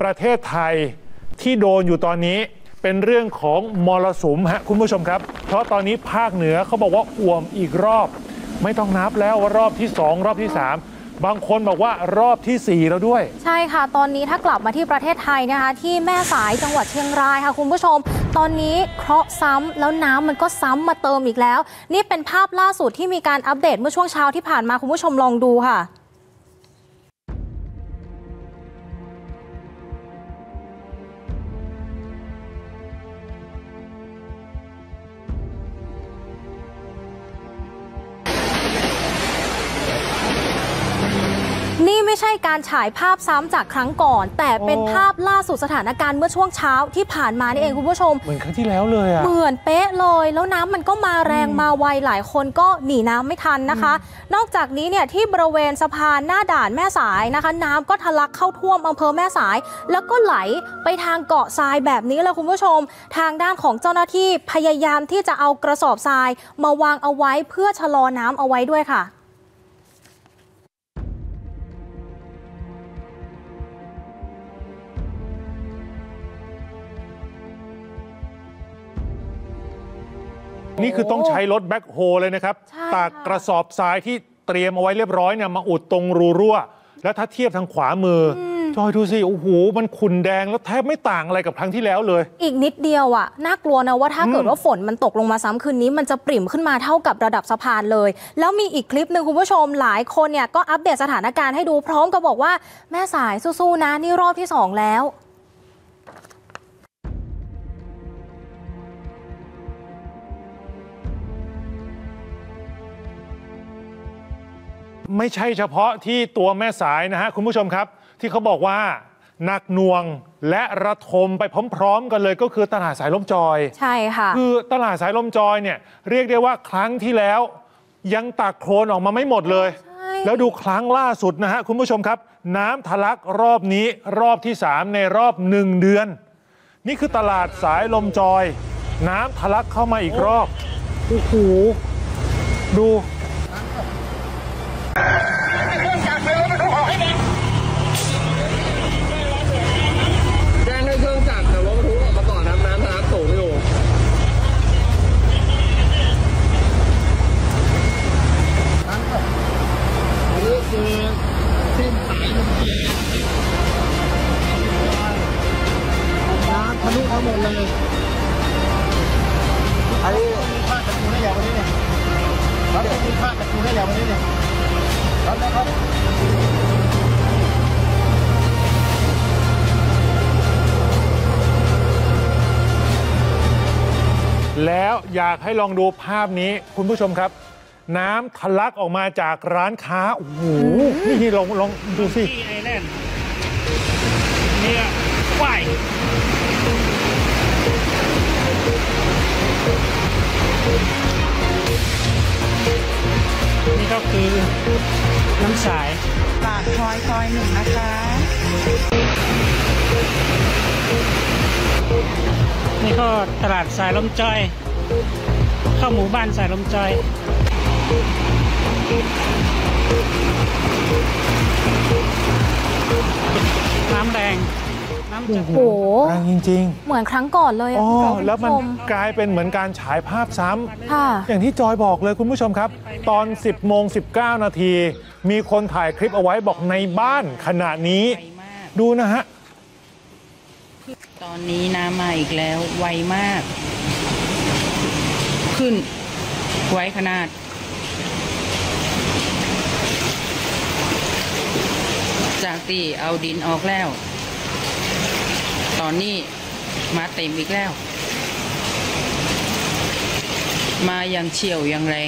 ประเทศไทยที่โดนอยู่ตอนนี้เป็นเรื่องของมรสุมฮะคุณผู้ชมครับเพราะตอนนี้ภาคเหนือเขาบอกว่าอ่วมอีกรอบไม่ต้องนับแล้วว่ารอบที่2รอบที่3บางคนบอกว่ารอบที่4แล้วด้วยใช่ค่ะตอนนี้ถ้ากลับมาที่ประเทศไทยนะคะที่แม่สายจังหวัดเชียงรายค่ะคุณผู้ชมตอนนี้เคราะห์ซ้ำแล้วน้ำมันก็ซ้ำมาเติมอีกแล้วนี่เป็นภาพล่าสุดที่มีการอัปเดตเมื่อช่วงเช้าที่ผ่านมาคุณผู้ชมลองดูค่ะนี่ไม่ใช่การฉายภาพซ้ำจากครั้งก่อนแต่เป็นภาพล่าสุดสถานการณ์เมื่อช่วงเช้าที่ผ่านมานี่เองคุณผู้ชมเหมือนครั้งที่แล้วเลยอะเหมือนเป๊ะเลยแล้วน้ำมันก็มาแรงมาไวหลายคนก็หนีน้ำไม่ทันนะคะนอกจากนี้เนี่ยที่บริเวณสะพานหน้าด่านแม่สายนะคะน้ำก็ทะลักเข้าท่วมอำเภอแม่สายแล้วก็ไหลไปทางเกาะทรายแบบนี้เลยคุณผู้ชมทางด้านของเจ้าหน้าที่พยายามที่จะเอากระสอบทรายมาวางเอาไว้เพื่อชะลอน้ำเอาไว้ด้วยค่ะนี่คือต้องใช้รถแบ็คโฮเลยนะครับตักกระสอบทรายที่เตรียมเอาไว้เรียบร้อยเนี่ยมาอุดตรงรูรั่วแล้วถ้าเทียบทางขวามือจอยดูสิโอ้โหมันขุ่นแดงแล้วแทบไม่ต่างอะไรกับครั้งที่แล้วเลยอีกนิดเดียวอ่ะน่ากลัวนะว่าถ้าเกิดว่าฝนมันตกลงมาซ้ำคืนนี้มันจะปริ่มขึ้นมาเท่ากับระดับสะพานเลยแล้วมีอีกคลิปหนึ่งคุณผู้ชมหลายคนเนี่ยก็อัปเดตสถานการณ์ให้ดูพร้อมกับบอกว่าแม่สายสู้ๆนะนี่รอบที่2แล้วไม่ใช่เฉพาะที่ตัวแม่สายนะฮะคุณผู้ชมครับที่เขาบอกว่าหนักหน่วงและระทมไปพร้อมๆกันเลยก็คือตลาดสายลมจอยใช่ค่ะคือตลาดสายลมจอยเนี่ยเรียกได้ว่าครั้งที่แล้วยังตักโคลนออกมาไม่หมดเลยแล้วดูครั้งล่าสุดนะฮะคุณผู้ชมครับน้ำทะลักรอบนี้รอบที่3ในรอบ1เดือนนี่คือตลาดสายลมจอยน้ำทะลักเข้ามาอีกรอบโอ้โหดูแจ้งให้เครื่องจักรแต่รถบรรทุกออกมาก่อนน้ำทะลักสูงอยู่นี่คือเส้นสายลมจีน้ำทะลุทั้งหมดเลยไอ้มีผ้ากันปูได้อย่างวันนี้เนี่ยแล้วมีผ้ากันปูได้อย่างวันนี้เนี่ยรับแล้วครับแล้วอยากให้ลองดูภาพนี้คุณผู้ชมครับน้ำทะลักออกมาจากร้านค้าโอ้โหนี่ลองดูสิไอแลนด์เนี่ยว่ายนี่ก็คือน้ำสายปากซอย1นะคะนี่ก็ตลาดสายลมจอยเข้าหมู่บ้านสายลมจอยน้ำแรงน้ำจะโอ้โหแรงจริงๆเหมือนครั้งก่อนเลยอ๋อแล้วมันกลายเป็นเหมือนการฉายภาพซ้ำอย่างที่จอยบอกเลยคุณผู้ชมครับตอน 10:19 นาทีมีคนถ่ายคลิปเอาไว้บอกในบ้านขณะนี้ดูนะฮะตอนนี้น้ำมาอีกแล้วไวมากขึ้นไวขนาดจากที่เอาดินออกแล้วตอนนี้มาเต็มอีกแล้วมาอย่างเฉี่ยวอย่างแรง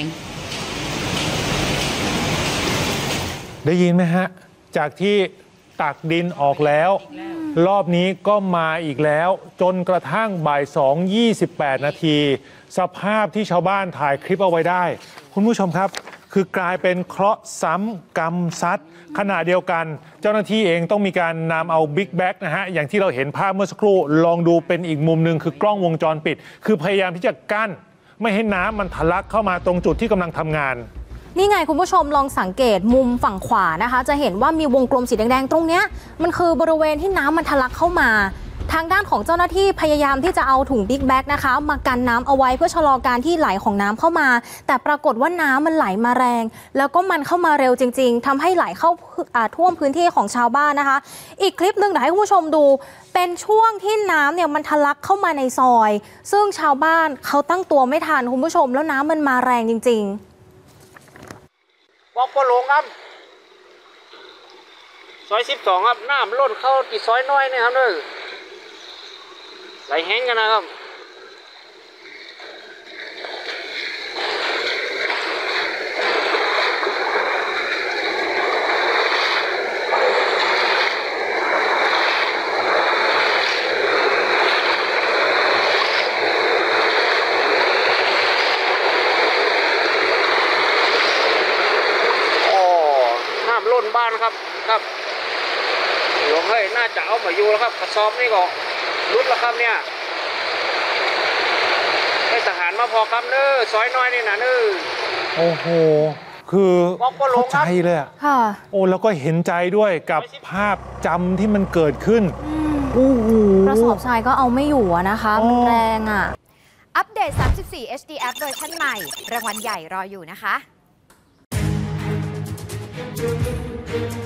ได้ยินไหมฮะจากที่ตักดินออกแล้วรอบนี้ก็มาอีกแล้วจนกระทั่งบ่าย 2:28 นาทีสภาพที่ชาวบ้านถ่ายคลิปเอาไว้ได้คุณผู้ชมครับคือกลายเป็นเคราะห์ซ้ำกรรมซัดขณะเดียวกันเจ้าหน้าที่เองต้องมีการนำเอาบิ๊กแบ็กนะฮะอย่างที่เราเห็นภาพเมื่อสักครู่ลองดูเป็นอีกมุมหนึ่งคือกล้องวงจรปิดคือพยายามที่จะกั้นไม่ให้น้ำมันทะลักเข้ามาตรงจุดที่กำลังทำงานนี่ไงคุณผู้ชมลองสังเกตมุมฝั่งขวานะคะ จะเห็นว่ามีวงกลมสีแดงๆตรงเนี้ยมันคือบริเวณที่น้ำมันทะลักเข้ามาทางด้านของเจ้าหน้าที่พยายามที่จะเอาถุงบิ๊กแบ็กนะคะมากันน้ำเอาไว้เพื่อชะลอการที่ไหลของน้ำเข้ามาแต่ปรากฏว่าน้ำมันไหลมาแรงแล้วก็มันเข้ามาเร็วจริงๆทำให้ไหลเข้าท่วมพื้นที่ของชาวบ้านนะคะอีกคลิปหนึ่งเดี๋ยวให้คุณผู้ชมดูเป็นช่วงที่น้ำเนี่ยมันทะลักเข้ามาในซอยซึ่งชาวบ้านเขาตั้งตัวไม่ทันคุณผู้ชมแล้วน้ำมันมาแรงจริงๆบอกปลงครับซอย12ครับน้ำล้นเข้าที่ซอยน้อยนี่ครับเด้อไหลแห้งกันนะครับน้ำล้นบ้านครับหลวงเฮ้ยน่าจะเอามาอยู่แล้วครับกระสอบนี่ก็รุดแล้วครับเนี่ยให้ทหารมาพอครับเน้อซอยน้อยนี่นะเน้อโอ้โหคือเข้าใจเลยอะโอ้แล้วก็เห็นใจด้วยกับภาพจำที่มันเกิดขึ้นกระสอบทรายก็เอาไม่อยู่นะคะมันแรงอ่ะอัปเดต34 HD App เวอร์ชันใหม่รางวัลใหญ่รออยู่นะคะ